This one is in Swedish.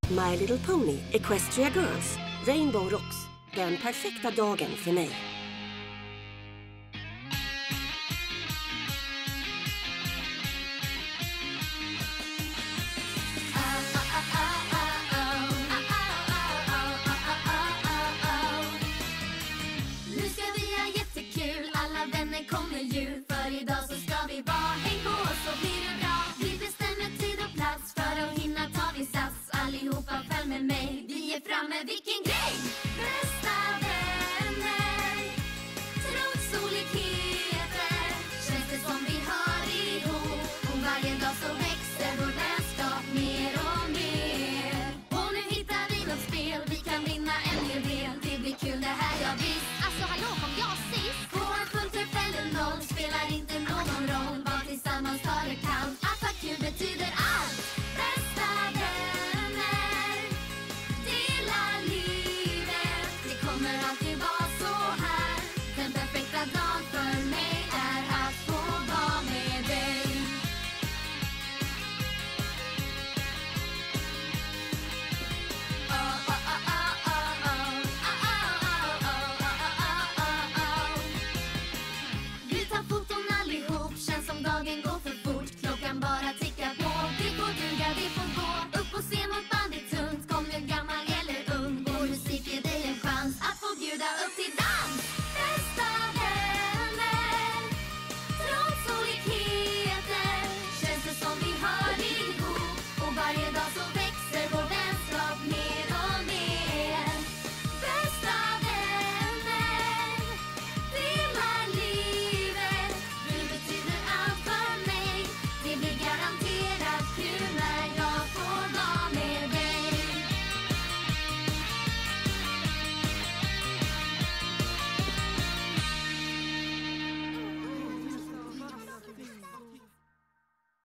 My Little Pony, Equestria Girls, Rainbow Rocks. Den perfekta dagen för mig. Nu ska vi ha jättekul, alla vänner kommer ju. För idag så ska vi vara, häng på så blir det bra. Vi bestämmer tid och plats, för att hinna tar vi sats. Allihopa följ med mig, vi är framme, vilken